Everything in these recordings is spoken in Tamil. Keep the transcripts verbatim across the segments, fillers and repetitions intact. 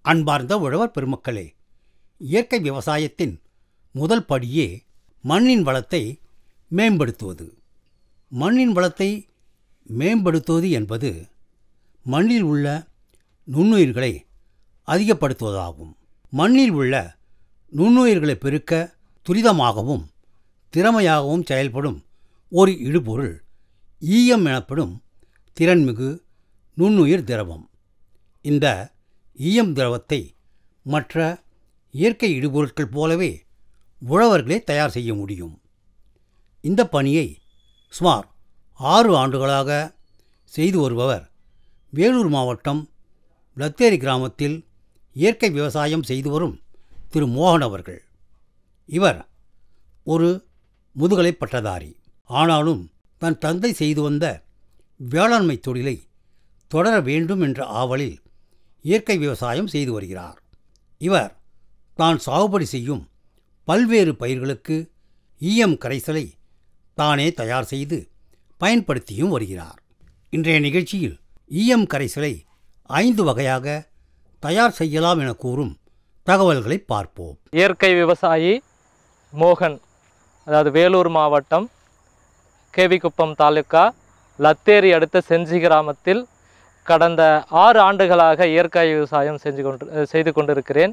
அன்பார்ந்த உழவர் பெருமக்களே, இயற்கை விவசாயத்தின் முதல் படியே மண்ணின் வளத்தை மேம்படுத்துவது. மண்ணின் வளத்தை மேம்படுத்துவது என்பது மண்ணில் உள்ள நுண்ணுயிர்களை அதிகப்படுத்துவதாகும். மண்ணில் உள்ள நுண்ணுயிர்களை பெருக்க துரிதமாகவும் திறமையாகவும் செயல்படும் ஒரு இடுபொருள் ஈயம் எனப்படும் திறன்மிகு நுண்ணுயிர் திரவம். இந்த ஈயம் திரவத்தை மற்ற இயற்கை இடுபொருட்கள் போலவே உழவர்களே தயார் செய்ய முடியும். இந்த பணியை சுமார் ஆறு ஆண்டுகளாக செய்து வருபவர் வேலூர் மாவட்டம் லத்தேரி கிராமத்தில் இயற்கை விவசாயம் செய்து வரும் திரு மோகன் அவர்கள். இவர் ஒரு முதுகலை பட்டதாரி. ஆனாலும் தன் தந்தை செய்து வந்த வேளாண்மை தொழிலை தொடர வேண்டும் என்ற ஆவலில் இயற்கை விவசாயம் செய்து வருகிறார். இவர் தான் சாகுபடி செய்யும் பல்வேறு பயிர்களுக்கு ஈயம் கரைசலை தானே தயார் செய்து பயன்படுத்தியும் வருகிறார். இன்றைய நிகழ்ச்சியில் ஈயம் கரைசலை ஐந்து வகையாக தயார் செய்யலாம் என கூறும் தகவல்களை பார்ப்போம். இயற்கை விவசாயி மோகன், அதாவது வேலூர் மாவட்டம் கேவிக்குப்பம் தாலுக்கா லத்தேரி அடுத்த செஞ்சி கிராமத்தில் கடந்த ஆறு ஆண்டுகளாக இயற்கை விவசாயம் செஞ்சு கொண்டு செய்து கொண்டிருக்கிறேன்.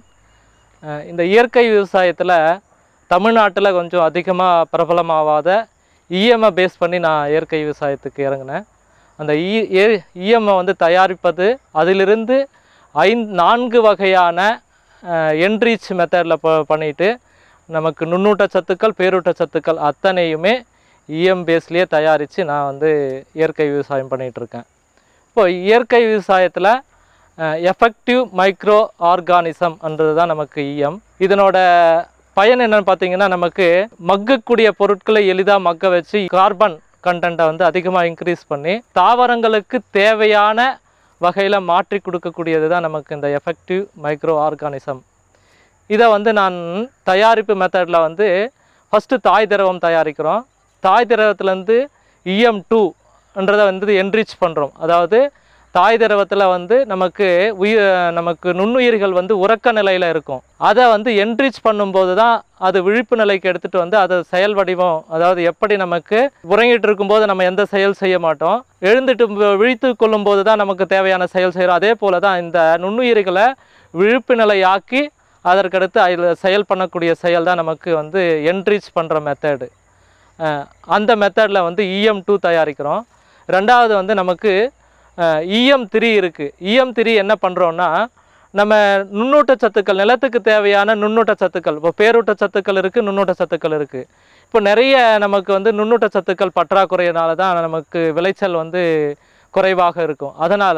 இந்த இயற்கை விவசாயத்தில் தமிழ்நாட்டில் கொஞ்சம் அதிகமாக பிரபலமாகாத ஈஎம்ஐ பேஸ் பண்ணி நான் இயற்கை விவசாயத்துக்கு இறங்கினேன். அந்த ஈ ஈஎம்ஐ வந்து தயாரிப்பது அதிலிருந்து ஐந்து நான்கு வகையான என்ரீச் மெத்தடில் ப பண்ணிவிட்டு நமக்கு நுண்ணூட்ட சத்துக்கள் பேரூட்ட சத்துக்கள் அத்தனையுமே ஈஎம் பேஸ்லேயே தயாரித்து நான் வந்து இயற்கை விவசாயம் பண்ணிகிட்ருக்கேன். இப்போது இயற்கை விவசாயத்தில் எஃபெக்டிவ் மைக்ரோ ஆர்கானிசம்ன்றது தான் நமக்கு ஈஎம். இதனோட பயன் என்னென்னு பார்த்தீங்கன்னா, நமக்கு மக்கக்கூடிய பொருட்களை எளிதாக மக்க வச்சு கார்பன் கண்டென்ட்டை வந்து அதிகமாக இன்க்ரீஸ் பண்ணி தாவரங்களுக்கு தேவையான வகையில் மாற்றி கொடுக்கக்கூடியது தான் நமக்கு இந்த எஃபெக்டிவ் மைக்ரோ ஆர்கானிசம். இதை வந்து நான் தயாரிப்பு மெத்தடில் வந்து ஃபஸ்ட்டு தாய் திரவம் தயாரிக்கிறோம். தாய் திரவத்துலேருந்து இஎம் டூன்றதை வந்து என்ரிச் பண்ணுறோம். அதாவது தாய் திரவத்தில் வந்து நமக்கு உயிர் நமக்கு நுண்ணுயிர்கள் வந்து உறக்க நிலையில் இருக்கும். அதை வந்து என்ரிச் பண்ணும்போது தான் அது விழிப்பு நிலைக்கு எடுத்துகிட்டு வந்து அதை செயல் வடிவம், அதாவது எப்படி நமக்கு உறங்கிட்டு இருக்கும்போது நம்ம எந்த செயல் செய்ய மாட்டோம், எழுந்துட்டு விழித்து கொள்ளும்போது தான் நமக்கு தேவையான செயல் செய்கிறோம். அதே போல் தான் இந்த நுண்ணுயிர்களை விழிப்பு நிலையாக்கி அதற்கடுத்து அதில் செயல் பண்ணக்கூடிய செயல் தான் நமக்கு வந்து என்ரிச் பண்ணுற மெத்தடு. அந்த மெத்தடில் வந்து இஎம் டூ தயாரிக்கிறோம். ரெண்டாவது வந்து நமக்கு இஎம் த்ரீ இருக்குது. இஎம் த்ரீ என்ன பண்ணுறோன்னா, நம்ம நுண்ணூட்ட சத்துக்கள், நிலத்துக்கு தேவையான நுண்ணூட்ட சத்துக்கள், இப்போ பேரூட்ட சத்துக்கள் இருக்குது, நுண்ணூட்ட சத்துக்கள் இருக்குது. இப்போ நிறைய நமக்கு வந்து நுண்ணூட்ட சத்துக்கள் பற்றாக்குறையினால தான் நமக்கு விளைச்சல் வந்து குறைவாக இருக்கும். அதனால்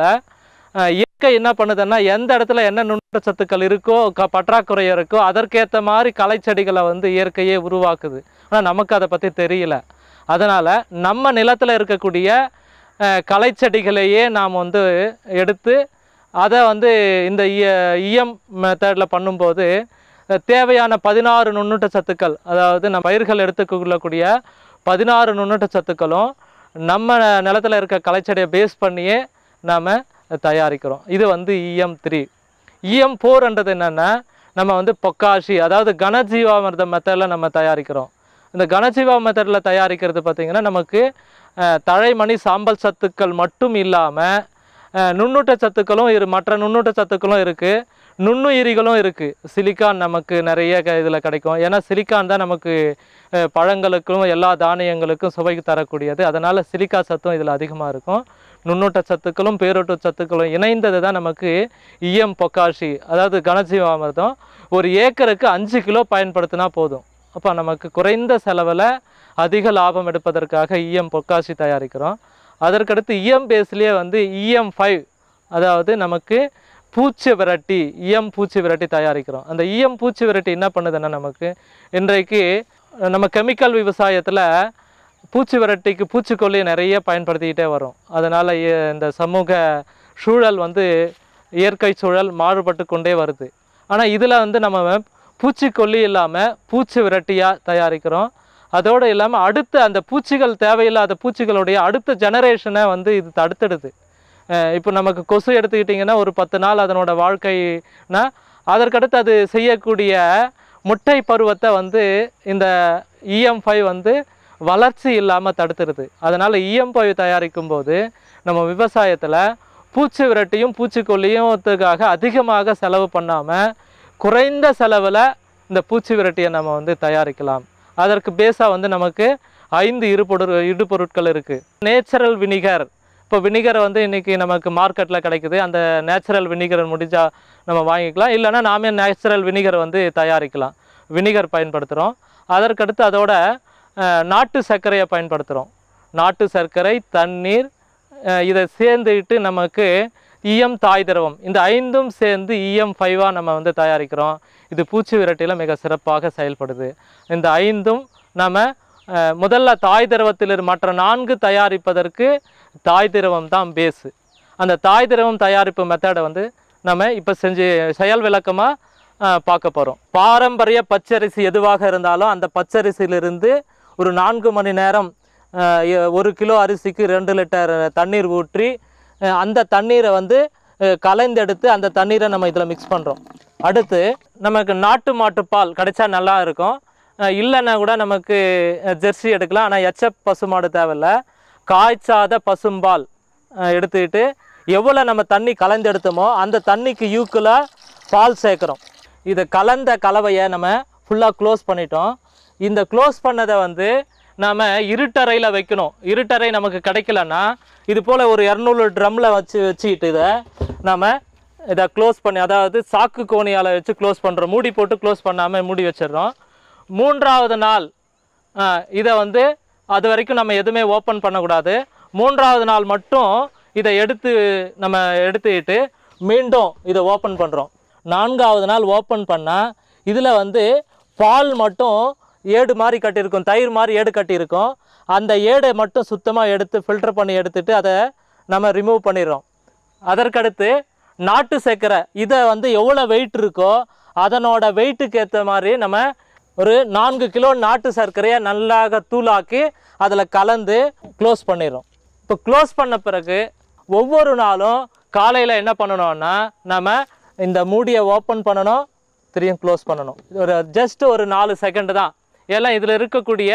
இயற்கை என்ன பண்ணுதுன்னா, எந்த இடத்துல என்ன நுண்ணூட்ட சத்துக்கள் இருக்கோ க பற்றாக்குறை இருக்கோ அதற்கேற்ற மாதிரி களைச்செடிகளை வந்து இயற்கையே உருவாக்குது. ஆனால் நமக்கு அதை பற்றி தெரியல. அதனால் நம்ம நிலத்தில் இருக்கக்கூடிய களைச்செடிகளையே நாம் வந்து எடுத்து அதை வந்து இந்த இஎம் மெத்தடில் பண்ணும்போது தேவையான பதினாறு நுண்ணூட்ட சத்துக்கள், அதாவது நம்ம பயிர்கள் எடுத்துக்கொள்ளக்கூடிய பதினாறு நுண்ணூட்ட சத்துக்களும் நம்ம நிலத்தில் இருக்க களைச்செடியை பேஸ் பண்ணியே நாம் தயாரிக்கிறோம். இது வந்து இஎம் த்ரீ. இஎம் ஃபோர்ன்றது என்னென்னா, நம்ம வந்து பொக்காஷி, அதாவது கனஜீவாமிர்த மெத்தடில் நம்ம தயாரிக்கிறோம். இந்த கனஜீவா மெத்தடில் தயாரிக்கிறது பார்த்திங்கன்னா, நமக்கு தழைமணி சாம்பல் சத்துக்கள் மட்டும் இல்லாமல் நுண்ணூட்ட சத்துக்களும் இரு மற்ற நுண்ணூட்ட சத்துக்களும் இருக்குது, நுண்ணுயிரிகளும் இருக்குது. சிலிக்கான் நமக்கு நிறைய க இதில் கிடைக்கும். ஏன்னா சிலிக்கான் தான் நமக்கு பழங்களுக்கும் எல்லா தானியங்களுக்கும் சுவை தரக்கூடியது. அதனால் சிலிக்கா சத்தும் இதில் அதிகமாக இருக்கும். நுண்ணூட்ட சத்துக்களும் பேரூட்ட சத்துக்களும் இணைந்தது தான் நமக்கு இஎம் பொக்காஷி, அதாவது கனஜீவாமிர்தம். ஒரு ஏக்கருக்கு அஞ்சு கிலோ பயன்படுத்தினா போதும். அப்போ நமக்கு குறைந்த செலவில் அதிக லாபம் எடுப்பதற்காக இஎம் பொக்காஷி தயாரிக்கிறோம். அதற்கடுத்து இஎம் பேஸ்லேயே வந்து இஎம் ஃபைவ், அதாவது நமக்கு பூச்சி விரட்டி, இஎம் பூச்சி விரட்டி தயாரிக்கிறோம். அந்த இஎம் பூச்சி விரட்டி என்ன பண்ணுதுன்னா, நமக்கு இன்றைக்கு நம்ம கெமிக்கல் விவசாயத்தில் பூச்சி விரட்டிக்கு பூச்சிக்கொல்லியை நிறைய பயன்படுத்திக்கிட்டே வரும். அதனால் இந்த சமூக சூழல் வந்து இயற்கை சூழல் மாறுபட்டு கொண்டே வருது. ஆனால் இதில் வந்து நம்ம பூச்சிக்கொல்லி இல்லாமல் பூச்சி விரட்டியாக தயாரிக்கிறோம். அதோடு இல்லாமல் அடுத்த அந்த பூச்சிகள் தேவையில்லாத பூச்சிகளுடைய அடுத்த ஜெனரேஷனை வந்து இது தடுத்துடுது. இப்போ நமக்கு கொசு எடுத்துக்கிட்டிங்கன்னா ஒரு பத்து நாள் அதனோட வாழ்க்கைனா அதற்கடுத்து அது செய்யக்கூடிய முட்டை பருவத்தை வந்து இந்த இஎம் ஃபைவ் வந்து வளர்ச்சி இல்லாமல் தடுத்துருது. அதனால் இஎம் ஃபைவ் தயாரிக்கும் போது நம்ம விவசாயத்தில் பூச்சி விரட்டியும் பூச்சிக்கொல்லியும்த்துக்காக அதிகமாக செலவு பண்ணாமல் குறைந்த செலவில் இந்த பூச்சி விரட்டியை நம்ம வந்து தயாரிக்கலாம். அதற்கு பேஸாக வந்து நமக்கு ஐந்து இருபொரு இடுபொருட்கள் இருக்குது. நேச்சுரல் வினிகர், இப்போ வினிகரை வந்து இன்றைக்கி நமக்கு மார்க்கெட்டில் கிடைக்குது. அந்த நேச்சுரல் வினிகர் முடிஞ்சால் நம்ம வாங்கிக்கலாம், இல்லைனா நாமே நேச்சுரல் வினிகர் வந்து தயாரிக்கலாம். வினிகர் பயன்படுத்துகிறோம். அதற்கடுத்து அதோட நாட்டு சர்க்கரையை பயன்படுத்துகிறோம். நாட்டு சர்க்கரை, தண்ணீர், இதை சேர்ந்துட்டு நமக்கு இஎம் தாய் திரவம், இந்த ஐந்தும் சேர்ந்து இஎம் ஃபைவாக நம்ம வந்து தயாரிக்கிறோம். இது பூச்சி விரட்டியில் மிக சிறப்பாக செயல்படுது. இந்த ஐந்தும் நம்ம முதல்ல தாய் திரவத்தில் மற்ற நான்கு தயாரிப்பதற்கு தாய் திரவம் தான் பேஸு. அந்த தாய் திரவம் தயாரிப்பு மெத்தடை வந்து நம்ம இப்போ செஞ்சு செயல் விளக்கமாக பார்க்க போகிறோம். பாரம்பரிய பச்சரிசி எதுவாக இருந்தாலும் அந்த பச்சரிசியிலிருந்து ஒரு நான்கு மணி நேரம் ஒரு கிலோ அரிசிக்கு ரெண்டு லிட்டர் தண்ணீர் ஊற்றி அந்த தண்ணீரை வந்து கலைந்தெடுத்து அந்த தண்ணீரை நம்ம இதில் மிக்ஸ் பண்ணுறோம். அடுத்து நமக்கு நாட்டு மாட்டுப்பால் கிடைச்சா நல்லா இருக்கும், இல்லைன்னா கூட நமக்கு ஜெர்சி எடுக்கலாம். ஆனால் எச்எப் பசுமாடு தேவையில்லை. காய்ச்சாத பசும்பால் எடுத்துக்கிட்டு எவ்வளோ நம்ம தண்ணி கலந்தெடுத்தோமோ அந்த தண்ணிக்கு யூக்குலாக பால் சேர்க்குறோம். இதை கலந்த கலவையை நம்ம ஃபுல்லாக க்ளோஸ் பண்ணிட்டோம். இந்த க்ளோஸ் பண்ணதை வந்து நாம் இருட்டறையில் வைக்கணும். இருட்டறை நமக்கு கிடைக்கலன்னா இது போல் ஒரு இரநூறு ட்ரம்மில் வச்சு வச்சுக்கிட்டு இதை நாம் இதை க்ளோஸ் பண்ணி, அதாவது சாக்கு கோணியால் வச்சு க்ளோஸ் பண்ணுறோம். மூடி போட்டு க்ளோஸ் பண்ணாமல் மூடி வச்சிடுறோம். மூன்றாவது நாள் இதை வந்து அது வரைக்கும் நம்ம எதுவுமே ஓப்பன் பண்ணக்கூடாது. மூன்றாவது நாள் மட்டும் இதை எடுத்து நம்ம எடுத்துக்கிட்டு மீண்டும் இதை ஓப்பன் பண்ணுறோம். நான்காவது நாள் ஓப்பன் பண்ணால் இதில் வந்து பால் மட்டும் ஏடு மாதிரி கட்டியிருக்கும், தயிர் மாதிரி ஏடு கட்டியிருக்கும். அந்த ஏடை மட்டும் சுத்தமாக எடுத்து ஃபில்டர் பண்ணி எடுத்துகிட்டு அதை நம்ம ரிமூவ் பண்ணிடுறோம். அதற்கடுத்து நாட்டு சர்க்கரை, இதை வந்து எவ்வளோ வெயிட் இருக்கோ அதனோட வெயிட்டுக்கு ஏற்ற மாதிரி நம்ம ஒரு நான்கு கிலோ நாட்டு சர்க்கரையை நல்லாக தூளாக்கி அதில் கலந்து க்ளோஸ் பண்ணிடுறோம். இப்போ க்ளோஸ் பண்ண பிறகு ஒவ்வொரு நாளும் காலையில் என்ன பண்ணணும்னா நம்ம இந்த மூடியை ஓப்பன் பண்ணணும், திரும்பியும் க்ளோஸ் பண்ணணும். ஒரு ஜஸ்ட் ஒரு நாலு செகண்டு தான். ஏன்னா இதில் இருக்கக்கூடிய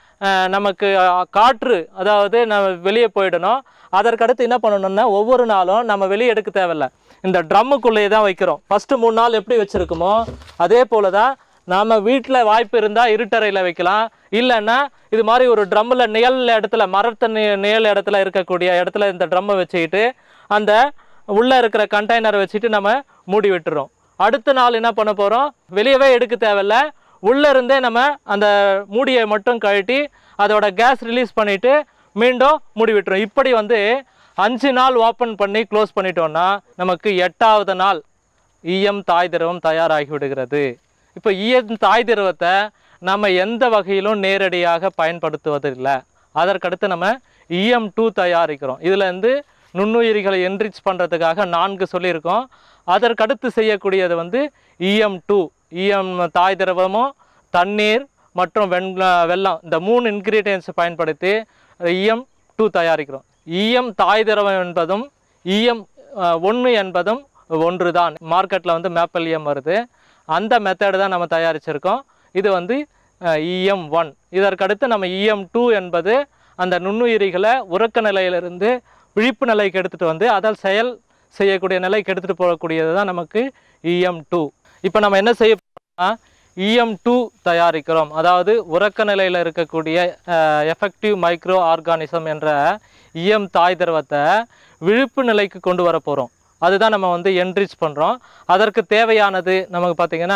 நமக்கு காற்று, அதாவது நம்ம வெளியே போயிடணும். அதற்கடுத்து என்ன பண்ணணும்னா ஒவ்வொரு நாளும் நம்ம வெளியே எடுக்க தேவையில்லை, இந்த ட்ரம்முக்குள்ளேயே தான் வைக்கிறோம். ஃபஸ்ட்டு மூணு நாள் எப்படி வச்சுருக்குமோ அதே போல் தான் நாம் வீட்டில் வாய்ப்பு இருந்தால் இருட்டறையில் வைக்கலாம். இல்லைன்னா இது மாதிரி ஒரு ட்ரம்மில் நிழல் இடத்துல, மரத்த நிழல் இடத்துல இருக்கக்கூடிய இடத்துல இந்த ட்ரம்மை வச்சுக்கிட்டு அந்த உள்ளே இருக்கிற கண்டெய்னரை வச்சுட்டு நம்ம மூடி விட்டுறோம். அடுத்த நாள் என்ன பண்ண போகிறோம், வெளியவே எடுக்க தேவையில்லை, உள்ளே இருந்தே நம்ம அந்த மூடியை மட்டும் கழட்டி அதோட கேஸ் ரிலீஸ் பண்ணிவிட்டு மீண்டும் மூடி விட்டுறோம். இப்படி வந்து அஞ்சு நாள் ஓப்பன் பண்ணி க்ளோஸ் பண்ணிட்டோன்னா நமக்கு எட்டாவது நாள் இஎம் தாய் திரவம் தயாராகி விடுகிறது. இப்போ இஎம் தாய் திரவத்தை நம்ம எந்த வகையிலும் நேரடியாக பயன்படுத்துவதில்லை. அதற்கடுத்து நம்ம இஎம் டூ தயாரிக்கிறோம். இதில் வந்து நுண்ணுயிரிகளை என்ரிச் பண்ணுறதுக்காக நான்கு சொல்லியிருக்கோம். அதற்கடுத்து செய்யக்கூடியது வந்து இஎம் டூ. இஎம் தாய் திரவமும் தண்ணீர் மற்றும் வெண்ல வெல்லம் இந்த மூணு இன்க்ரீடியன்ஸை பயன்படுத்தி இஎம் டூ தயாரிக்கிறோம். இஎம் தாய் திரவம் என்பதும் இஎம் ஒன்று என்பதும் ஒன்று தான். மார்க்கெட்டில் வந்து மேப்பிள் இஎம் வருது, அந்த மெத்தடு தான் நம்ம தயாரிச்சிருக்கோம். இது வந்து இஎம் ஒன். இதற்கடுத்து நம்ம இஎம் டூ என்பது அந்த நுண்ணுயிரிகளை உறக்க நிலையிலிருந்து விழிப்பு நிலைக்கு எடுத்துகிட்டு வந்து அதால் செயல் செய்யக்கூடிய நிலைக்கு எடுத்துகிட்டு போகக்கூடியது தான் நமக்கு இஎம் டூ. இப்போ நம்ம என்ன செய்ய போகிறோம்னா இஎம் டூ தயாரிக்கிறோம். அதாவது உறக்க நிலையில் இருக்கக்கூடிய எஃபெக்டிவ் மைக்ரோ ஆர்கானிசம் என்ற இஎம் தாய் திரவத்தை விழிப்பு நிலைக்கு கொண்டு வர போகிறோம். அதுதான் நம்ம வந்து என்ரிச் பண்ணுறோம். அதற்கு தேவையானது நமக்கு பார்த்திங்கன்னா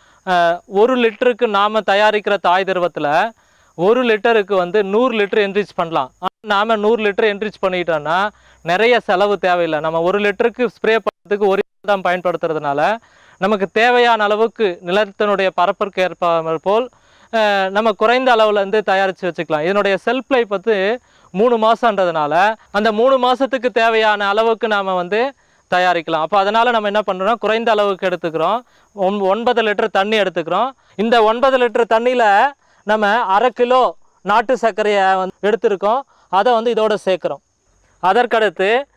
ஒரு லிட்டருக்கு நாம் தயாரிக்கிற தாய் திரவத்தில் ஒரு லிட்டருக்கு வந்து நூறு லிட்டர் என்ரிச் பண்ணலாம். ஆனால் நாம் நூறு லிட்டர் என்ரிச் பண்ணிட்டோன்னா நிறைய செலவு தேவையில்லை. நம்ம ஒரு லிட்டருக்கு ஸ்ப்ரே பண்ணுறதுக்கு ஒரு தான் பயன்படுத்துறதுனால நமக்கு தேவையான அளவுக்கு நிலத்தினுடைய பரப்பிற்கு ஏற்ப போல் நம்ம குறைந்த அளவில் வந்து தயாரித்து வச்சுக்கலாம். இதனுடைய செல்ஃப் லைஃப் வந்து மூணு மாதன்றதுனால அந்த மூணு மாதத்துக்கு தேவையான அளவுக்கு நாம் வந்து தயாரிக்கலாம். அப்போ அதனால் நம்ம என்ன பண்ணுறோம், குறைந்த அளவுக்கு எடுத்துக்கிறோம். ஒன் ஒன்பது லிட்டர் தண்ணி எடுத்துக்கிறோம். இந்த ஒன்பது லிட்டர் தண்ணியில் நம்ம அரை கிலோ நாட்டு சர்க்கரையை வந்து எடுத்துருக்கோம். அதை வந்து இதோட சேர்க்குறோம். அதற்கடுத்து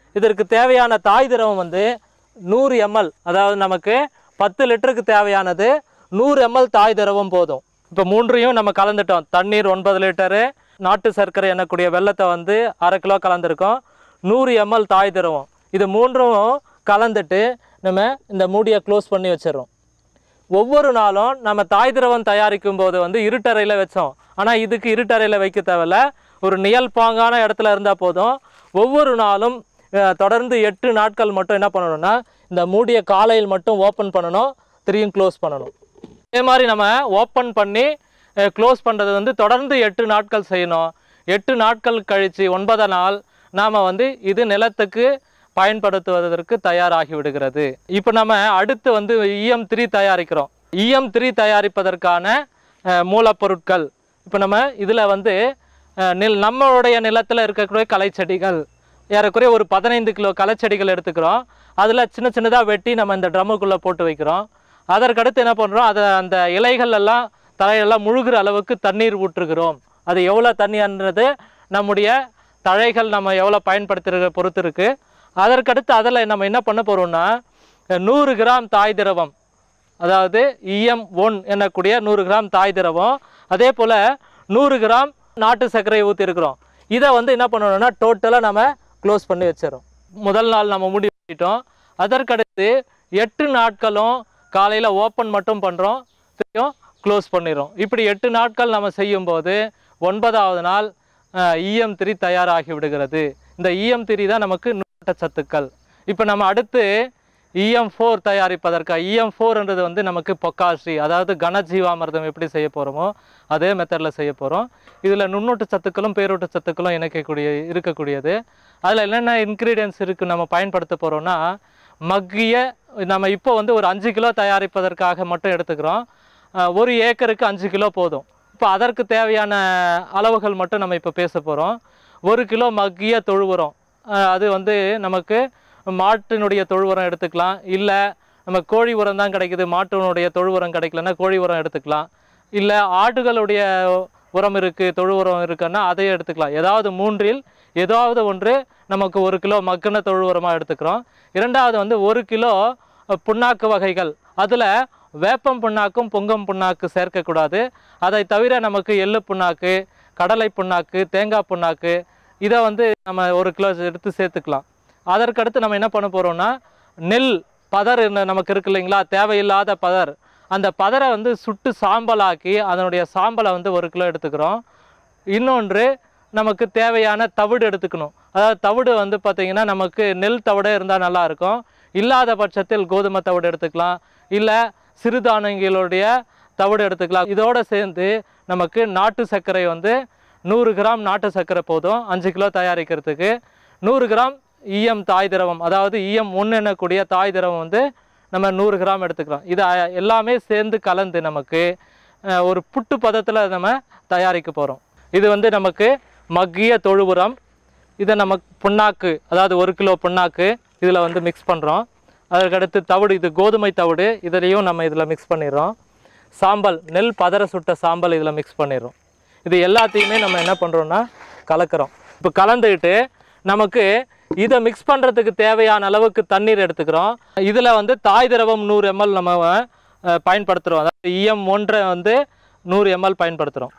இதற்கு தேவையான தாய் திரவம் வந்து நூறு எம்எல், அதாவது நமக்கு பத்து லிட்டருக்கு தேவையானது நூறு எம்எல் தாய் திரவம் போதும். இப்போ மூன்றையும் நம்ம கலந்துட்டோம். தண்ணீர் ஒன்பது லிட்டரு, நாட்டு சர்க்கரை எனக்கூடிய வெள்ளத்தை வந்து அரை கிலோ கலந்துருக்கோம், நூறு எம்எல் தாய் திரவம். இது மூன்றும் கலந்துட்டு நம்ம இந்த மூடியை க்ளோஸ் பண்ணி வச்சிடறோம். ஒவ்வொரு நாளும் நம்ம தாய் திரவம் தயாரிக்கும் போது வந்து இருட்டறையில் வச்சோம். ஆனால் இதுக்கு இருட்டறையில் வைக்க தேவையில்ல, ஒரு நிழல் பாங்கான இடத்துல இருந்தால் போதும். ஒவ்வொரு நாளும் தொடர்ந்து எட்டு நாட்கள் மட்டும் என்ன பண்ணணும்னா இந்த மூடியை காலையில் மட்டும் ஓப்பன் பண்ணணும், திரும்பியும் க்ளோஸ் பண்ணணும். இதே மாதிரி நம்ம ஓப்பன் பண்ணி க்ளோஸ் பண்ணுறது வந்து தொடர்ந்து எட்டு நாட்கள் செய்யணும். எட்டு நாட்கள் கழித்து ஒன்பதாம் நாள் நாம் வந்து இது நிலத்துக்கு பயன்படுத்துவதற்கு தயாராகி விடுகிறது. இப்போ நம்ம அடுத்து வந்து இஎம் த்ரீ தயாரிக்கிறோம். இஎம் த்ரீ தயாரிப்பதற்கான மூலப்பொருட்கள் இப்போ நம்ம இதில் வந்து நில் நம்மளுடைய நிலத்தில் இருக்கக்கூடிய களைச்செடிகள் ஏறக்குறைய ஒரு பதினைந்து கிலோ களைச்செடிகள் எடுத்துக்கிறோம். அதில் சின்ன சின்னதாக வெட்டி நம்ம இந்த ட்ரம்முக்குள்ளே போட்டு வைக்கிறோம். அதற்கடுத்து என்ன பண்ணுறோம், அதை அந்த இலைகள் எல்லாம் தழையெல்லாம் முழுகிற அளவுக்கு தண்ணீர் ஊற்றுகிறோம். அது எவ்வளோ தண்ணின்றது நம்முடைய தழைகள் நம்ம எவ்வளோ பயன்படுத்துகிற பொறுத்து இருக்குது. அதற்கடுத்து அதில் நம்ம என்ன பண்ண போகிறோம்னா நூறு கிராம் தாய் திரவம், அதாவது இஎம் ஒன் என்னக்கூடிய நூறு கிராம் தாய் திரவம், அதே போல் நூறு கிராம் நாட்டு சர்க்கரை ஊற்றிருக்கிறோம். இதை வந்து என்ன பண்ணணும்னா டோட்டலாக நம்ம க்ளோஸ் பண்ணி வச்சிடறோம். முதல் நாள் நம்ம மூடி வச்சிட்டோம். அதற்கடுத்து எட்டு நாட்களும் காலையில் ஓப்பன் மட்டும் பண்ணுறோம், திரும்பியும் க்ளோஸ் பண்ணிடுறோம். இப்படி எட்டு நாட்கள் நம்ம செய்யும்போது ஒன்பதாவது நாள் இஎம் த்ரீ தயாராகி விடுகிறது. இந்த இஎம் த்ரீ தான் நமக்கு நுண்ணூட்டச்சத்துக்கள். இப்போ நம்ம அடுத்து இஎம் ஃபோர் தயாரிப்பதற்காக இஎம் ஃபோர்ன்றது வந்து நமக்கு பொக்காசி, அதாவது கனஜீவாமிர்தம் எப்படி செய்ய போகிறோமோ அதே மெத்தடில் செய்ய போகிறோம். இதில் நுண்ணூட்ட சத்துக்களும் பேரூட்ட சத்துக்களும் இணைக்கக்கூடிய இருக்கக்கூடியது. அதில் என்னென்ன இன்க்ரீடியன்ஸ் இருக்குது நம்ம பயன்படுத்த போகிறோம்னா மக்கிய, நம்ம இப்போ வந்து ஒரு அஞ்சு கிலோ தயாரிப்பதற்காக மட்டும் எடுத்துக்கிறோம். ஒரு ஏக்கருக்கு அஞ்சு கிலோ போதும். இப்போ அதற்கு தேவையான அளவுகள் மட்டும் நம்ம இப்போ பேச போகிறோம். ஒரு கிலோ மக்கிய தொழு உரம், அது வந்து நமக்கு மாட்டினுடைய தொழு உரம் எடுத்துக்கலாம், இல்லை நம்ம கோழி உரம் தான் கிடைக்குது, மாட்டினுடைய தொழு உரம் கிடைக்கலன்னா கோழி உரம் எடுத்துக்கலாம், இல்லை ஆடுகளுடைய உரம் இருக்குது தொழு உரம் இருக்குன்னா அதையும் எடுத்துக்கலாம். ஏதாவது மூன்றில் ஏதாவது ஒன்று நமக்கு ஒரு கிலோ மக்கின தொழு உரமாக எடுத்துக்கிறோம். இரண்டாவது வந்து ஒரு கிலோ புண்ணாக்கு வகைகள், அதில் வேப்பம் புண்ணாக்கும் பொங்கம் புண்ணாக்கு சேர்க்கக்கூடாது. அதை தவிர நமக்கு எள்ளு புண்ணாக்கு, கடலை புண்ணாக்கு, தேங்காய் புண்ணாக்கு இதை வந்து நம்ம ஒரு கிலோ எடுத்து சேர்த்துக்கலாம். அதற்கடுத்து நம்ம என்ன பண்ண போகிறோம்னா நெல் பதர் நமக்கு இருக்கு இல்லைங்களா, தேவையில்லாத பதர், அந்த பதரை வந்து சுட்டு சாம்பலாக்கி அதனுடைய சாம்பலை வந்து ஒரு கிலோ எடுத்துக்கிறோம். இன்னொன்று நமக்கு தேவையான தவிடு எடுத்துக்கணும். அதாவது தவிடு வந்து பார்த்திங்கன்னா நமக்கு நெல் தவிடு இருந்தால் நல்லாயிருக்கும். இல்லாத பட்சத்தில் கோதுமை தவிடு எடுத்துக்கலாம், இல்லை சிறுதானியங்களுடைய தவிடு எடுத்துக்கலாம். இதோடு சேர்ந்து நமக்கு நாட்டு சர்க்கரை வந்து நூறு கிராம் நாட்டு சர்க்கரை போதும் அஞ்சு கிலோ தயாரிக்கிறதுக்கு. நூறு கிராம் இஎம் தாய் திரவம், அதாவது இஎம் ஒன்று என்னக்கூடிய தாய் திரவம் வந்து நம்ம நூறு கிராம் எடுத்துக்கிறோம். இது எல்லாமே சேர்ந்து கலந்து நமக்கு ஒரு புட்டு பதத்தில் நம்ம தயாரிக்க போகிறோம். இது வந்து நமக்கு மக்கிய தொழு உரம். இதை நம்ம புண்ணாக்கு, அதாவது ஒரு கிலோ புண்ணாக்கு இதில் வந்து மிக்ஸ் பண்ணுறோம். அதற்கடுத்து தவிடு, இது கோதுமை தவிடு, இதிலையும் நம்ம இதில் மிக்ஸ் பண்ணிடுறோம். சாம்பல், நெல் பதற சுட்ட சாம்பல் இதில் மிக்ஸ் பண்ணிடுறோம். இது எல்லாத்தையுமே நம்ம என்ன பண்ணுறோன்னா கலக்கிறோம். இப்போ கலந்துக்கிட்டு நமக்கு இதை மிக்ஸ் பண்ணுறதுக்கு தேவையான அளவுக்கு தண்ணீர் எடுத்துக்கிறோம். இதில் வந்து தாய் திரவம் நூறு எம்எல் நம்ம பயன்படுத்துகிறோம். அதாவது இஎம் ஒன்றை வந்து நூறு எம்எல் பயன்படுத்துகிறோம்.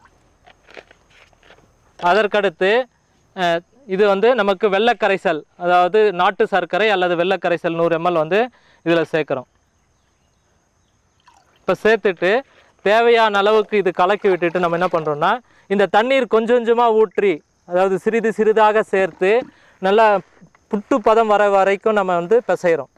அதற்கடுத்து இது வந்து நமக்கு வெள்ளைக்கரைசல், அதாவது நாட்டு சர்க்கரை அல்லது வெள்ளைக்கரைசல் நூறு எம்எல் வந்து இதில் சேர்க்குறோம். இப்போ சேர்த்துட்டு தேவையான அளவுக்கு இது கலக்கி விட்டுட்டு நம்ம என்ன பண்ணுறோம்னா இந்த தண்ணீர் கொஞ்சம் கொஞ்சமாக ஊற்றி, அதாவது சிறிது சிறிதாக சேர்த்து நல்லா புட்டு பதம் வர வரைக்கும் நம்ம வந்து பிசைகிறோம்.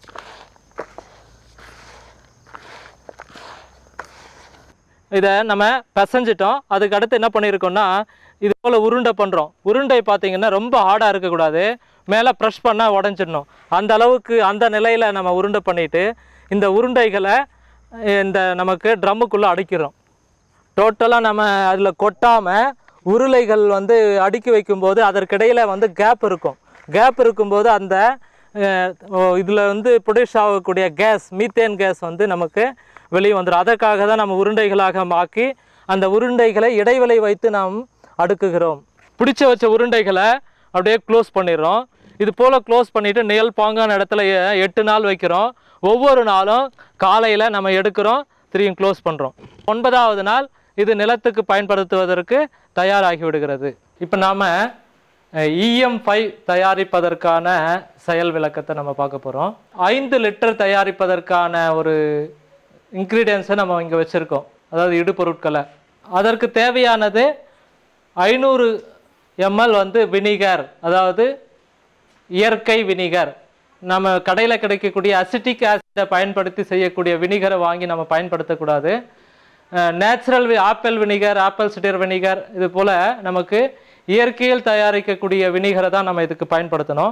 இதை நம்ம பிசைஞ்சிட்டோம். அதுக்கு அடுத்து என்ன பண்ணியிருக்கோம்னா இது போல் உருண்டை பண்ணுறோம். உருண்டை பார்த்திங்கன்னா ரொம்ப ஹார்டாக இருக்கக்கூடாது, மேலே ப்ரெஷ் பண்ணால் உடஞ்சிடணும். அந்த அளவுக்கு அந்த நிலையில் நம்ம உருண்டை பண்ணிவிட்டு இந்த உருண்டைகளை இந்த நமக்கு ட்ரம்முக்குள்ளே அடிக்கிறோம். டோட்டலாக நம்ம அதில் கொட்டாமல் உருளைகள் வந்து அடுக்கி வைக்கும்போது அதற்கிடையில் வந்து கேப் இருக்கும். கேப் இருக்கும்போது அந்த இதில் வந்து ப்ரொடியூஸ் ஆகக்கூடிய கேஸ், மீத்தேன் கேஸ் வந்து நமக்கு வெளியே வந்துடும். அதற்காக தான் நம்ம உருண்டைகளாக மாக்கி அந்த உருண்டைகளை இடைவெளி வைத்து நாம் அடுக்குகிறோம். பிடிச்ச வச்ச உருண்டைகளை அப்படியே க்ளோஸ் பண்ணிடுறோம். இது போல் க்ளோஸ் பண்ணிவிட்டு நிழல் பாங்கான இடத்துல எட்டு நாள் வைக்கிறோம். ஒவ்வொரு நாளும் காலையில் நம்ம எடுக்கிறோம், திரும்பியும் க்ளோஸ் பண்ணுறோம். ஒன்பதாவது நாள் இது நிலத்துக்கு பயன்படுத்துவதற்கு தயாராகி விடுகிறது. இப்போ நாம் இஎம் ஃபைவ் தயாரிப்பதற்கான செயல் விளக்கத்தை நம்ம பார்க்க போகிறோம். ஐந்து லிட்டர் தயாரிப்பதற்கான ஒரு இன்க்ரீடியன்ஸை நம்ம இங்கே வச்சுருக்கோம், அதாவது இடுபொருட்களை. அதற்கு தேவையானது ஐநூறு எம்எல் வந்து வினிகர், அதாவது இயற்கை வினிகர். நம்ம கடையில் கிடைக்கக்கூடிய அசிட்டிக் ஆசிடை பயன்படுத்தி செய்யக்கூடிய வினிகரை வாங்கி நம்ம பயன்படுத்தக்கூடாது. Natural apple vinegar, apple cider vinegar, இது போல் நமக்கு இயற்கையில் தயாரிக்கக்கூடிய வினிகரை தான் நம்ம இதுக்கு பயன்படுத்தணும்.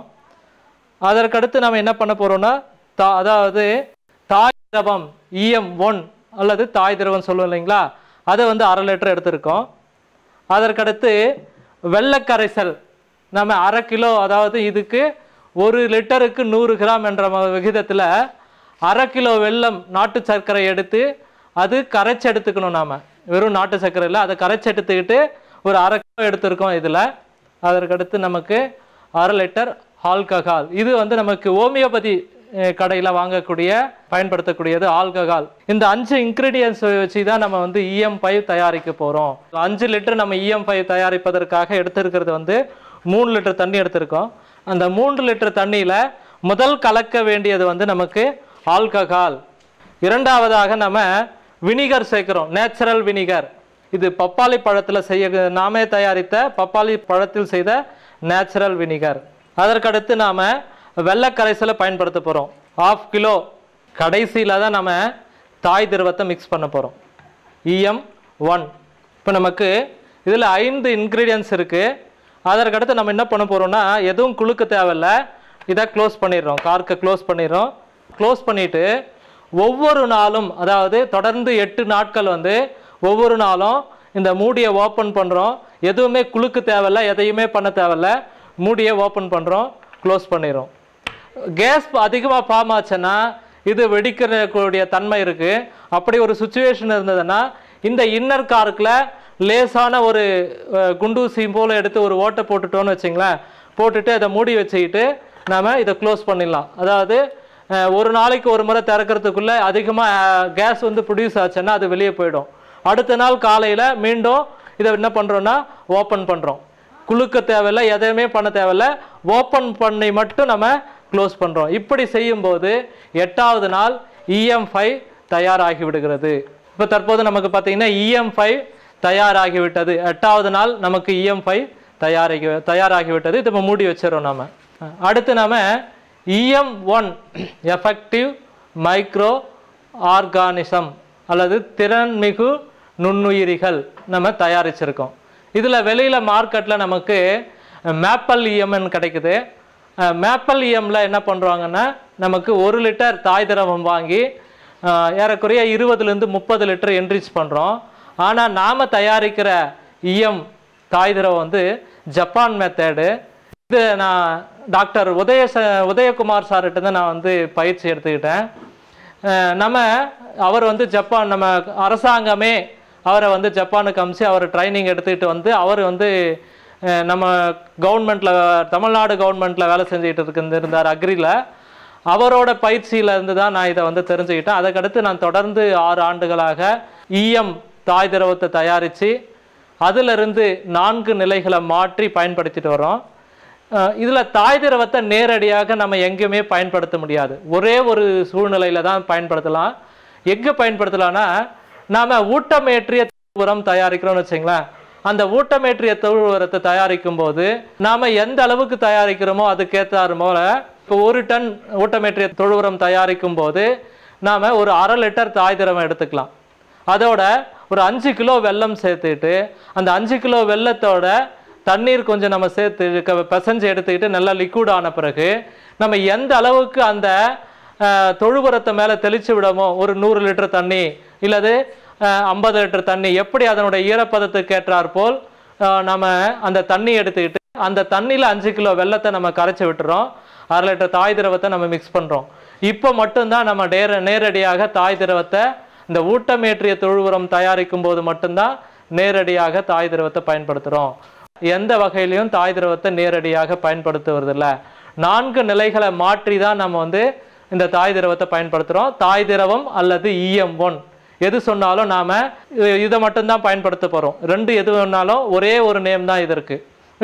அதற்கடுத்து நம்ம என்ன பண்ண போகிறோம்னா, தா அதாவது தாய் திரவம் இஎம் ஒன் அல்லது தாய் திரவம் சொல்லுவோம் இல்லைங்களா, அதை வந்து அரை லிட்டர் எடுத்திருக்கோம். அதற்கடுத்து வெள்ளக்கரைசல் நம்ம அரை கிலோ, அதாவது இதுக்கு ஒரு லிட்டருக்கு நூறு கிராம் என்ற விகிதத்தில் அரை கிலோ வெல்லம் நாட்டு சர்க்கரை எடுத்து அது கரைச்சி எடுத்துக்கணும். நாம் வெறும் நாட்டு சர்க்கரையில் அதை கரைச்சி எடுத்துக்கிட்டு ஒரு அரை கிலோ எடுத்திருக்கோம் இதில். அதற்கடுத்து நமக்கு அரை லிட்டர் ஆல்கஹால். இது வந்து நமக்கு ஹோமியோபதி கடையில் வாங்கக்கூடிய பயன்படுத்தக்கூடியது ஆல்கஹால். இந்த அஞ்சு இன்க்ரீடியன்ஸ் வச்சு தான் நம்ம வந்து இஎம் ஃபைவ் தயாரிக்க போகிறோம். அஞ்சு லிட்டர் நம்ம இஎம் ஃபைவ் தயாரிப்பதற்காக எடுத்திருக்கிறது வந்து மூணு லிட்டர் தண்ணி எடுத்திருக்கோம். அந்த மூன்று லிட்டர் தண்ணியில் முதல் கலக்க வேண்டியது வந்து நமக்கு ஆல்கஹால். இரண்டாவதாக நம்ம வினிகர் சேர்க்கிறோம், நேச்சுரல் வினிகர். இது பப்பாளி பழத்தில் செய்ய நாமே தயாரித்த பப்பாளி பழத்தில் செய்த நேச்சுரல் வினிகர். அதற்கடுத்து நாம் வெள்ளக்கரைசலை பயன்படுத்த போகிறோம். Half kilo. கடைசியில் தான் நம்ம தாய் திரவத்தை மிக்ஸ் பண்ண போகிறோம், இஎம் ஒன். இப்போ நமக்கு இதில் ஐந்து இன்க்ரீடியன்ஸ் இருக்குது. அதற்கடுத்து நம்ம என்ன பண்ண போகிறோம்னா, எதுவும் குளுக்க தேவையில்லை, இதை க்ளோஸ் பண்ணிடுறோம், கார்க்கை க்ளோஸ் பண்ணிடுறோம். க்ளோஸ் பண்ணிவிட்டு ஒவ்வொரு நாளும், அதாவது தொடர்ந்து எட்டு நாட்கள் வந்து ஒவ்வொரு நாளும் இந்த மூடியை ஓப்பன் பண்ணுறோம். எதுவுமே குளுக்கு தேவையில்லை, எதையுமே பண்ண தேவையில்லை, மூடியை ஓப்பன் பண்ணுறோம், க்ளோஸ் பண்ணிடுறோம். கேஸ் அதிகமாக ஃபார்ம் ஆச்சுன்னா இது வெடிக்கக்கூடிய தன்மை இருக்குது. அப்படி ஒரு சுச்சுவேஷன் இருந்ததுன்னா இந்த இன்னர் கார்க்கில் லேசான ஒரு குண்டூசி போல் எடுத்து ஒரு ஓட்டை போட்டுட்டோன்னு வச்சிங்களேன், போட்டுட்டு அதை மூடி வச்சுக்கிட்டு நாம் இதை க்ளோஸ் பண்ணிடலாம். அதாவது ஒரு நாளைக்கு ஒரு முறை திறக்கிறதுக்குள்ளே அதிகமாக கேஸ் வந்து ப்ரொடியூஸ் ஆச்சுன்னா அது வெளியே போயிடும். அடுத்த நாள் காலையில் மீண்டும் இதை என்ன பண்ணுறோன்னா ஓப்பன் பண்ணுறோம். குளுக்க தேவையில்லை, எதையுமே பண்ண தேவையில்லை, ஓப்பன் பண்ணி மட்டும் நம்ம க்ளோஸ் பண்ணுறோம். இப்படி செய்யும்போது எட்டாவது நாள் இஎம் ஃபைவ் தயாராகி விடுகிறது. இப்போ தற்போது நமக்கு பார்த்தீங்கன்னா இஎம் ஃபைவ் தயாராகிவிட்டது. எட்டாவது நாள் நமக்கு இஎம் ஃபைவ் தயாராகி தயாராகிவிட்டது. இதை இப்போ மூடி வச்சிடறோம். நாம் அடுத்து நாம் EM one effective microorganism அல்லது திறன்மிகு நுண்ணுயிரிகள் நம்ம தயாரிச்சிருக்கோம். இதில் வெளியில் மார்க்கெட்டில் நமக்கு மேப்பல் இஎம்னு கிடைக்குது. மேப்பல் இஎம்மில் என்ன பண்ணுறாங்கன்னா, நமக்கு ஒரு லிட்டர் தாய் திரவம் வாங்கி ஏறக்குறைய இருபதுலேருந்து முப்பது லிட்டர் என்ரிச் பண்ணுறோம். ஆனால் நாம் தயாரிக்கிற இஎம் தாய் திரவம் வந்து ஜப்பான் மெத்தடு. இது நான் டாக்டர் உதய உதயகுமார் சார்கிட்ட தான் நான் வந்து பயிற்சி எடுத்துக்கிட்டேன். நம்ம அவர் வந்து ஜப்பான், நம்ம அரசாங்கமே அவரை வந்து ஜப்பானுக்கு அமிச்சு அவர் ட்ரைனிங் எடுத்துக்கிட்டு வந்து அவர் வந்து நம்ம கவர்மெண்ட்டில், தமிழ்நாடு கவர்மெண்ட்டில் வேலை செஞ்சுக்கிட்டு இருக்கு இருந்தார் அக்ரியில். அவரோட பயிற்சியில் இருந்து தான் நான் இதை வந்து தெரிஞ்சுக்கிட்டேன். அதுக்கடுத்து நான் தொடர்ந்து ஆறு ஆண்டுகளாக இஎம் தாய் திரவத்தை தயாரித்து அதிலிருந்து நான்கு நிலைகளை மாற்றி பயன்படுத்திட்டு வரோம். இதில் தாய் திரவத்தை நேரடியாக நம்ம எங்கேயுமே பயன்படுத்த முடியாது, ஒரே ஒரு சூழ்நிலையில் தான் பயன்படுத்தலாம். எங்கே பயன்படுத்தலாம்னா, நாம் ஊட்டமேற்றிய உரம் தயாரிக்கிறோம்னு வச்சுங்களேன். அந்த ஊட்டமேற்றிய தொழு உரத்தை தயாரிக்கும் போது நாம் எந்த அளவுக்கு தயாரிக்கிறோமோ அதுக்கேற்றாறு போல இப்போ ஒரு டன் ஊட்டமேற்றிய தொழு உரம் தயாரிக்கும் போது நாம் ஒரு அரை லிட்டர் தாய் திரவம் எடுத்துக்கலாம். அதோட ஒரு அஞ்சு கிலோ வெல்லம் சேர்த்துட்டு அந்த அஞ்சு கிலோ வெல்லத்தோட தண்ணீர் கொஞ்சம் நம்ம சேர்த்து பிசைஞ்சு எடுத்துக்கிட்டு நல்லா லிக்விட் ஆன பிறகு நம்ம எந்த அளவுக்கு அந்த தொழு உரத்தை மேலே தெளித்து விடமோ, ஒரு நூறு லிட்டர் தண்ணி இல்லது ஐம்பது லிட்டர் தண்ணி, எப்படி அதனுடைய ஈரப்பதத்துக்கு ஏற்றாற் போல் நம்ம அந்த தண்ணி எடுத்துக்கிட்டு அந்த தண்ணியில் அஞ்சு கிலோ வெல்லத்தை நம்ம கரைச்சி விட்டுறோம். அரை லிட்டர் தாய் திரவத்தை நம்ம மிக்ஸ் பண்ணுறோம். இப்போ மட்டும்தான் நம்ம நேர நேரடியாக தாய் திரவத்தை இந்த ஊட்டமேற்றிய தொழு உரம் தயாரிக்கும் போது மட்டும்தான் நேரடியாக தாய் திரவத்தை பயன்படுத்துகிறோம். எந்த வகையிலையும் தாய் திரவத்தை நேரடியாக பயன்படுத்துவதில்லை. நான்கு நிலைகளை மாற்றி தான் நம்ம வந்து இந்த தாய் திரவத்தை பயன்படுத்துகிறோம். தாய் திரவம் அல்லது இஎம் ஒன் எது சொன்னாலும் நாம் இதை மட்டும்தான் பயன்படுத்த போகிறோம். ரெண்டு எது வேணாலும் ஒரே ஒரு நேம் தான் இதற்கு.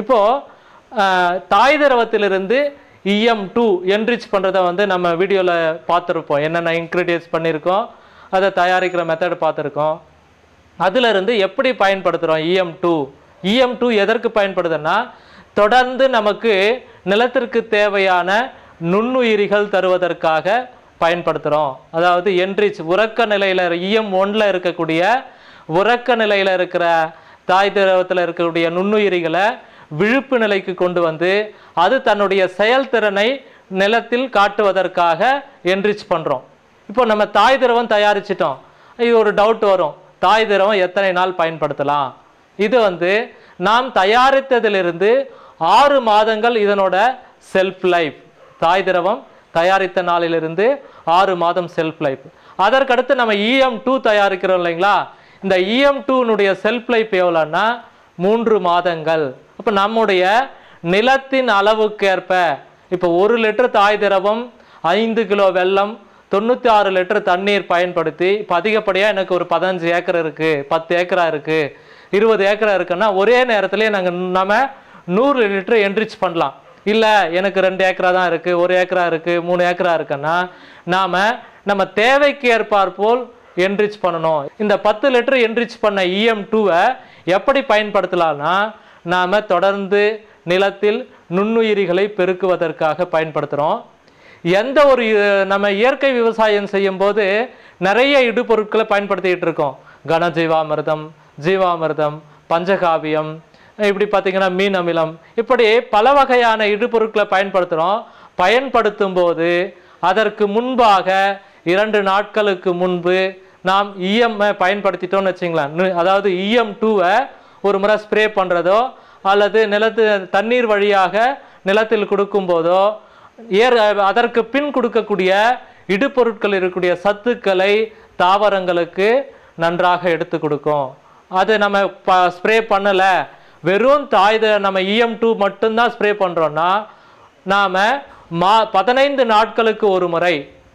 இப்போது தாய் திரவத்திலிருந்து இஎம் டூ என்ரிச் பண்ணுறதை வந்து நம்ம வீடியோவில் பார்த்துருப்போம். என்னென்ன இன்க்ரீடியன்ஸ் பண்ணியிருக்கோம், அதை தயாரிக்கிற மெத்தட் பார்த்துருக்கோம். அதிலிருந்து எப்படி பயன்படுத்துகிறோம் இஎம் டூ இஎம் டூ எதற்கு பயன்படுதுன்னா, தொடர்ந்து நமக்கு நிலத்திற்கு தேவையான நுண்ணுயிரிகள் தருவதற்காக பயன்படுத்துகிறோம். அதாவது என்ரிச் உறக்க நிலையில் இஎம் ஒன்றில் இருக்கக்கூடிய உறக்க நிலையில் இருக்கிற தாய் திரவத்தில் இருக்கக்கூடிய நுண்ணுயிரிகளை விழிப்பு நிலைக்கு கொண்டு வந்து அது தன்னுடைய செயல்திறனை நிலத்தில் காட்டுவதற்காக என்ரிச் பண்ணுறோம். இப்போ நம்ம தாய் திரவம் தயாரிச்சிட்டோம். இது ஒரு டவுட் வரும், தாய் திரவம் எத்தனை நாள் பயன்படுத்தலாம்? இது வந்து நாம் தயாரித்ததிலிருந்து ஆறு மாதங்கள் இதனோட செல்ஃப் லைஃப். தாய் திரவம் தயாரித்த நாளிலிருந்து ஆறு மாதம் செல்ஃப் லைஃப். அதற்கடுத்து நம்ம இஎம் டூ தயாரிக்கிறோம் இல்லைங்களா, இந்த இஎம் டூனுடைய செல்ஃப் லைஃப் எவ்வளோன்னா மூன்று மாதங்கள். அப்போ நம்முடைய நிலத்தின் அளவுக்கேற்ப இப்போ ஒரு லிட்டர் தாய் திரவம், ஐந்து கிலோ வெல்லம், தொண்ணூற்றி ஆறு லிட்டர் தண்ணீர் பயன்படுத்தி, இப்போ அதிகப்படியாக எனக்கு ஒரு பதினஞ்சு ஏக்கர் இருக்குது, பத்து ஏக்கரா இருக்குது, இருபது ஏக்கரா இருக்குன்னா ஒரே நேரத்துலேயே நாங்கள் நம்ம நூறு லிட்டர் என்ரிச் பண்ணலாம். இல்லை எனக்கு ரெண்டு ஏக்கரா தான் இருக்குது, ஒரு ஏக்கரா இருக்குது, மூணு ஏக்கரா இருக்குன்னா நாம் நம்ம தேவைக்கு ஏற்பார் போல் என்ரிச் பண்ணணும். இந்த பத்து லிட்டர் என்ரிச் பண்ண இஎம் டூவை எப்படி பயன்படுத்தலாம்னா, நாம் தொடர்ந்து நிலத்தில் நுண்ணுயிரிகளை பெருக்குவதற்காக பயன்படுத்துகிறோம். எந்த ஒரு நம்ம இயற்கை விவசாயம் செய்யும் போது நிறைய இடுபொருட்களை பயன்படுத்திக்கிட்டு இருக்கோம். கனஜீவாமிர்தம், ஜீவாமிர்தம், பஞ்சகாவியம், இப்படி பார்த்தீங்கன்னா மீன் அமிலம், இப்படி பல வகையான இடுபொருட்களை பயன்படுத்துகிறோம். பயன்படுத்தும் போது அதற்கு முன்பாக இரண்டு நாட்களுக்கு முன்பு நாம் இஎம் பயன்படுத்திட்டோம்னு வச்சுங்களேன். அதாவது இஎம் டூவை ஒரு முறை ஸ்ப்ரே பண்ணுறதோ அல்லது நிலத்து தண்ணீர் வழியாக நிலத்தில் கொடுக்கும் போதோ ஏர் அதற்கு பின் கொடுக்கக்கூடிய இடுபொருட்கள் இருக்கக்கூடிய சத்துக்களை தாவரங்களுக்கு நன்றாக எடுத்து கொடுக்கும். அது நம்ம ப ஸ்ப்ரே பண்ணலை, வெறும் தாய் நம்ம இஎம் டூ மட்டும்தான் ஸ்ப்ரே பண்ணுறோன்னா நாம் மா பதினைந்து நாட்களுக்கு ஒரு முறை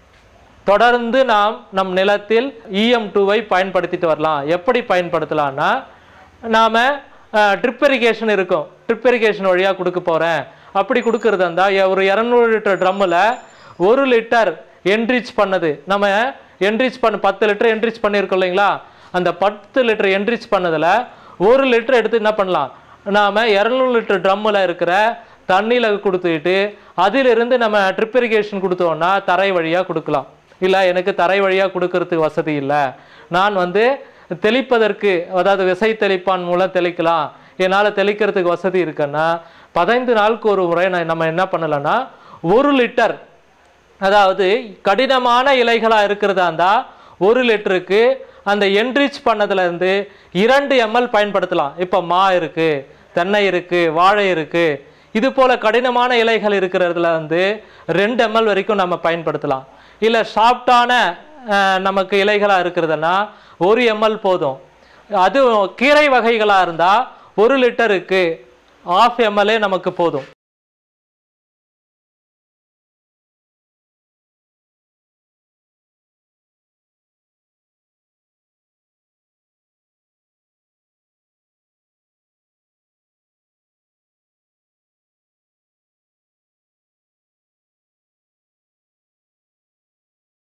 தொடர்ந்து நாம் நம் நிலத்தில் இஎம் டூவை பயன்படுத்திட்டு வரலாம். எப்படி பயன்படுத்தலாம்னா, நாம் ட்ரிப் இரிகேஷன் இருக்கும், ட்ரிப் இரிகேஷன் வழியாக கொடுக்க போகிறேன் அப்படி கொடுக்கறதா இருந்தால் ஒரு இரநூறு லிட்டர் ட்ரம்மில் ஒரு லிட்டர் என்ரிச் பண்ணது நம்ம என்ரிச் பண்ண பத்து லிட்டர் என்ரிச் பண்ணியிருக்கோம் இல்லைங்களா, அந்த பத்து லிட்டர் என்ரிச் பண்ணதில் ஒரு லிட்டர் எடுத்து என்ன பண்ணலாம், நாம் இரநூறு லிட்டர் ட்ரம்மில் இருக்கிற தண்ணியில் கொடுத்துட்டு அதிலிருந்து நம்ம ட்ரிப் இரிகேஷன் கொடுத்தோன்னா தரை வழியாக கொடுக்கலாம். இல்லை எனக்கு தரை வழியாக கொடுக்கறதுக்கு வசதி இல்லை, நான் வந்து தெளிப்பதற்கு அதாவது விசை தெளிப்பான் மூலம் தெளிக்கலாம், என்னால் தெளிக்கிறதுக்கு வசதி இருக்குன்னா பதினைந்து நாளுக்கு ஒரு முறை நம்ம என்ன பண்ணலாம்னா ஒரு லிட்டர், அதாவது கடினமான இலைகளாக இருக்கிறதா இருந்தால் ஒரு லிட்டருக்கு அந்த என்ரிச் பண்ணதுலேருந்து இரண்டு எம்எல் பயன்படுத்தலாம். இப்போ மா இருக்குது, தென்னை இருக்குது, வாழை இருக்குது, இது போல் கடினமான இலைகள் இருக்கிறதுல வந்து ரெண்டு எம்எல் வரைக்கும் நம்ம பயன்படுத்தலாம். இல்லை சாஃப்டான நமக்கு இலைகளாக இருக்கிறதுனா ஒரு எம்எல் போதும். அது கீரை வகைகளாக இருந்தால் ஒரு லிட்டருக்கு ஆஃப் எம்எல்ஏ நமக்கு போதும்.